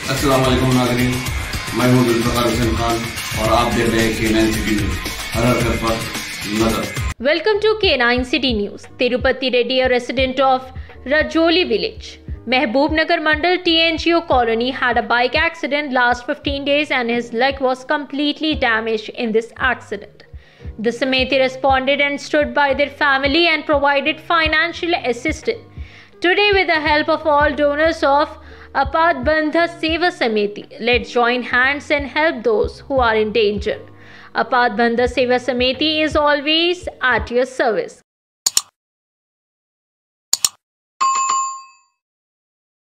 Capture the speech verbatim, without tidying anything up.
अस्सलाम वालेकुम नाज़रीन, मैं हूँ तिरुपति खान और आप देख रहे हैं के नाइन सिटी न्यूज़। हर हरकत पर नजर। Welcome to K nine City News. Tirupathi Reddy, a resident of Rajoli Village, Mahabubnagar Mandal, T N G O Colony, had a bike accident last fifteen days and his leg was completely damaged in this accident. The Samiti responded and stood by their family and provided financial assistance. Today, with the help of all donors of Apadbandha Seva Samiti, let's join hands and help those who are in danger. Apadbandha Seva Samiti is always at your service.